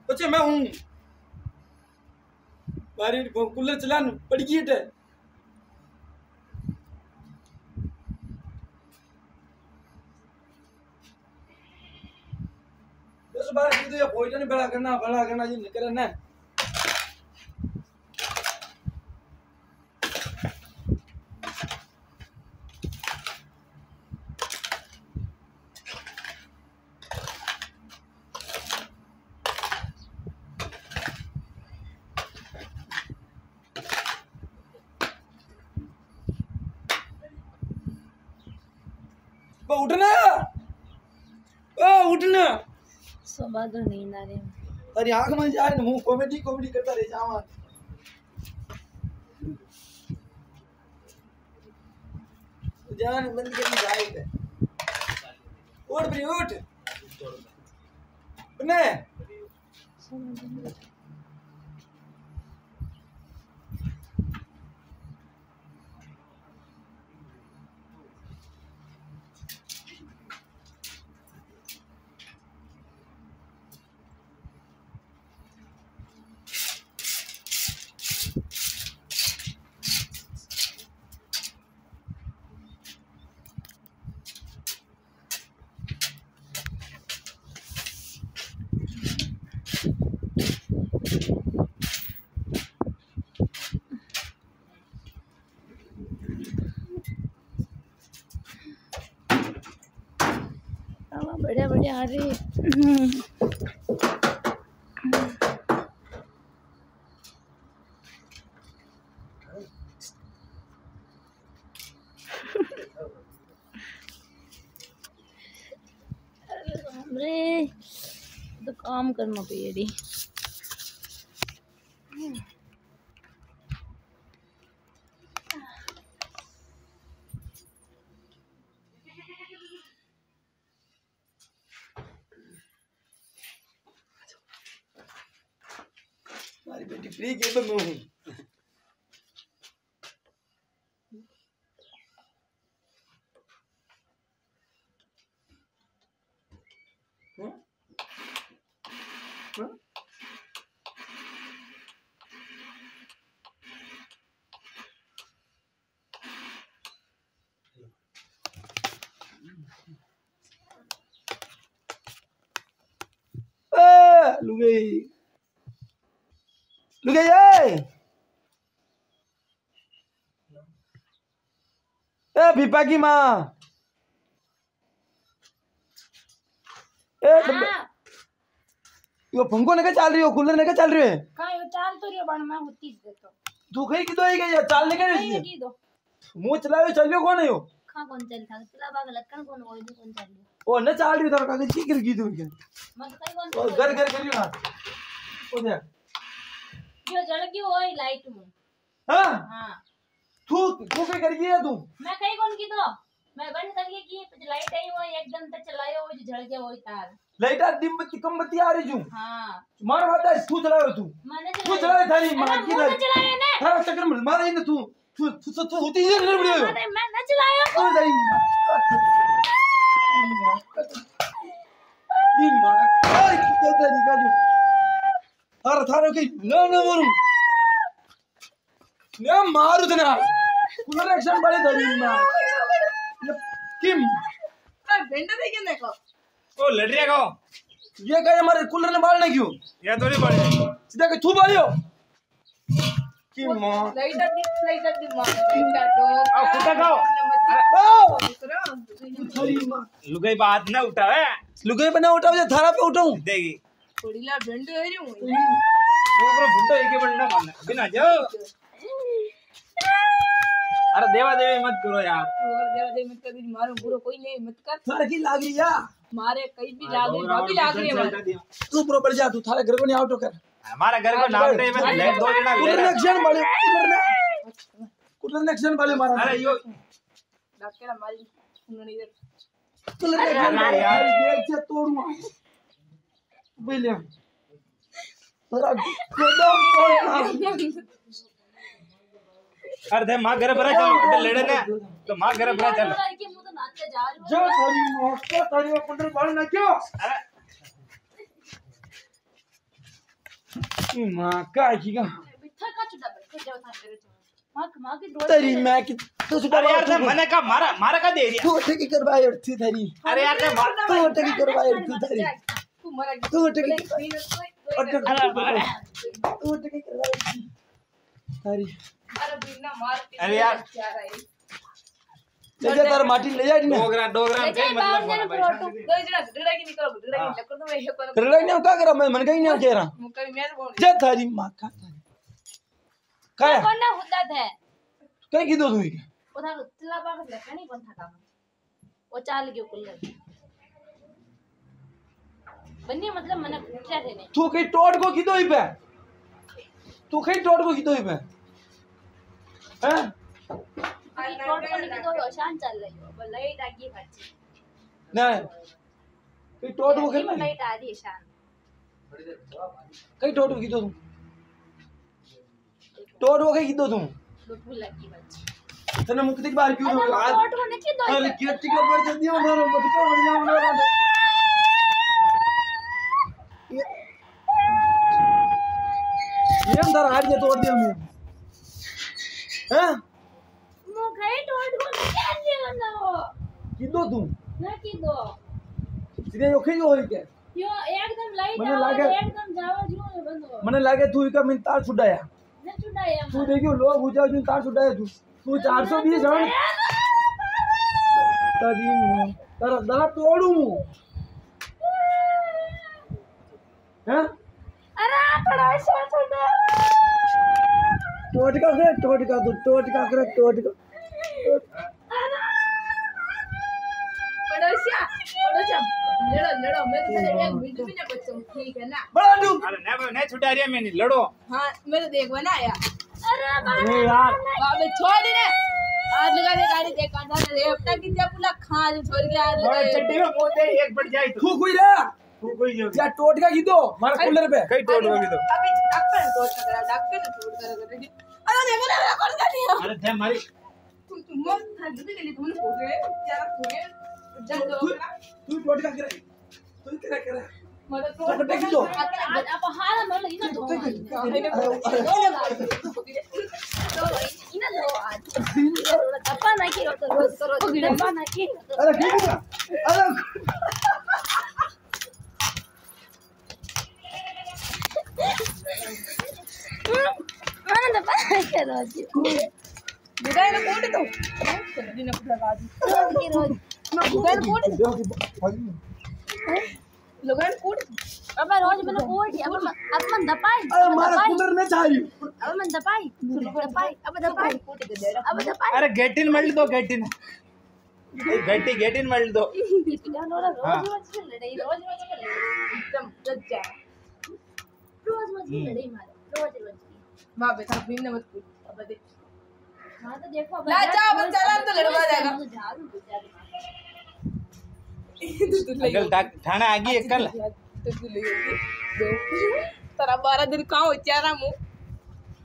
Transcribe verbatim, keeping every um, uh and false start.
बच्चे मैं हूँ बारी कूलर चला पड़ गई है बस बार तो ये कोई नहीं बड़ा करना बड़ा करना ये नहीं करना उठना ओ उठना सुबह तो नींद आ रही है अरे आंख में जा रही हूँ कॉमेडी कॉमेडी करता रह जावा जान बंद कर जाए उठ भी उठ ने बढ़िया बढ़िया आ रही अरे तो काम करना पेड़ी हमारी बेटी फ्री के तो मैं हूँ लुगाई लुगाई ए ए भीपा की माँ ए यो पंखो ने क्या चल रही हो कूलर ने क्या चल रही है का यो चाल तो रियो बन मैं होती दे तो तू कहीं की तो आई गई चाल निकल रही है की दो मुंह चलायो चलियो कौन है यो का कौन चल था चला बाग लक्कन कौन होई दो कौन चल ओ न चाल रही तो कागज की गिर गई तू क्या मत कई कौन ओ घर घर करियो ना ओ देख यो जल की होई लाइट में हां हां तू तू क्या कर गई है तू मैं कई कौन की तो मैं बंद करके की फिर लाइट आई वो एकदम तक चलायो वो जल गया वही तार लाइट आ डिम बत्ती कम बत्ती आ रही जू हां मार बात है तू चलाओ तू मैंने तू चलाए थारी मां की ना चलाया ना हां चक्कर में मार ही ना तू तू तू तू होती है ना बड़ी अरे मैं ना चलाया तू जाई दिन मां आई की तेरी का जो थार थारो की ना ना मारू ना मारू तना कूलर एक्शन बड़े धरी ना किम अरे बेंडा देखे देखो ओ लड़रिया को ये क्या हमारे कूलर ने बालने क्यों या तो नहीं बड़े सीधा के तू बालियो कि मां लाइट दी लाइट दी मां बेंडा तो आओ कुत्ता खाओ ओ थारी मां लुगाई बात ना उठावे लुगाई बना उठाओ जे थारा पे उठाऊं देगी थोड़ी ला बेंडो है रे दोगरो भुट्टो एक बनना मन बिना जो अरे देवा देवी मत करो यार और देवा देवी मत कर मारो बुरो कोई नहीं मत कर थारे की लाग रही या मारे कहीं भी लाग रही भाभी लाग रही है तू बरोबर जा तू थारे घर को नहीं आउट कर हमारा घर को नाम रे में ले दो जना ले कूलर एक्शन वाले कूलर ने कूलर एक्शन वाले मारा अरे यो डॉक्टर हमारी उन्होंने इधर कूलर एक्शन वाले यार देख से तोड़ूंगा बेले तेरा कदम तोड़ अरे दे मां घर पर चल लड़े ना तो मां घर पर चल लड़की मुंह तो नाचते जा रही हो जो थारी मौका थारी कूलर बाल ना क्यों मां का की का बिठा का चुड़ा बैठ जाओ था तेरे मां मां की रोज तेरी मैं की तो सुटा अरे यार ते मने का मारा मारा का दे दिया तू टकी करवाई और थी तेरी अरे यार ते मार तू टकी करवाई और थी तेरी तू मरा तू टकी अरे तू टकी करवाई तेरी बिना मार के अरे यार। क्या रहा है ले जा तार माटी ले जा ना डोगरा डोगरा ले जाए बाहर जाने पर ऑटो दो जरा डड़ा की निकलो डड़ा की लकड़ तो मैं हे पर कर ले ना का करा मैं मन कहीं नहीं कह रहा मुकई मेर बोल जा थारी मां का काय कौन ना होता है कई कीधो तू उधर तिला बाग लगा नहीं बन था काम वो चाल गयो कुल्ले बन्नी मतलब मने उठा थे नहीं तू कई टोट को कीधो ही पे तू कई टोट को कीधो ही पे हैं आई टोट को निकल दो शान चल रही हो पर लाइट आ गई खर्ची नहीं कई टोट को खेलना लाइट आ रही है शान कई टोट को कीधो तू टोट को कई कीधो तू भूल लगी बच्ची तने मुक्ति बार क्यों अरे आज टोट को नहीं दो अरे गिट्टी का मर जल्दी हो मारो मत को मर जाओ मारो ये अंदर हाथ ये तोड़ दिया मैं हैं मो गई टोट को क्या दिया ना वो कीधो तू ना की दो सीधे ओखे जो होई के यो एकदम लाइट मने आओ लागे- एकदम जाओ जो बंदो मने लागे तू इका मिन तार छुड़ाया न चुड़ाया तू देखियो लोग हो जाओ जो तार छुड़ाया तू तू चार सौ बीस हण तारी मु तारा दा तोड़ू मु हैं अरे पढ़ाई से छोड़ टोटका करे टोटका तू टोटका करे टोटका पड़ोसिया पड़ोसिया लड़ो लड़ो मैं तो तेरे एक मिनट भी ना बचूं ठीक है ना बड़ा तू अरे ने ने छुटा रिया मैं नहीं लड़ो हाँ मेरे देख बनाया अरे अरे यार बाबे छोड़ दे आज लगा दे गाड़ी देख कांधा ने रेपटा की जब पूरा खा दे छोड़ के आज लगा बड़ा दे चट्टी में पोते एक बढ़ जाए तो तू कोई रे तू कोई जो या टोटका की दो मारा कूलर पे कई टोट होगी तो अभी डॉक्टर ने तोड़ करा डॉक्टर ने तोड़ करा कर रही अरे देखो ना कौन का नहीं अरे थे मारी तू तू मत था दे के लिए तूने बोल रहे यार तूने जब दो तू तू टोटका करे तू करे करे मतलब टोटका की दो अब हाल में लगी ना दो इना दो आज दपा ना की तो रोज करो दपा ना की अरे ठीक है अरे मैंने दपा ना की रोज बिदाई ने कोट दो दिन को लगा दी रोज की रोज बिदाई ने कोट लोगन कोट अब रोज मैंने कोट अब अब मन दपाई अरे मारा कूलर ने चाहिए अब मन दपाई दपाई अब दपाई अब दपाई अरे गेटिन मल दो गेटिन गट्टी गेटिन मल दो रोज रोज की लड़ाई रोज रोज की लड़ाई एकदम सच्चा रोज रोज की लड़ाई मारे रोज रोज की मां बेटा बिन ने मत पूछ अब देख हां तो देखो ला जा बस चला तो लड़वा जाएगा अगल थाना आगी एकल तो तू ले दो तेरा बारह दिन कहां हो चारा मु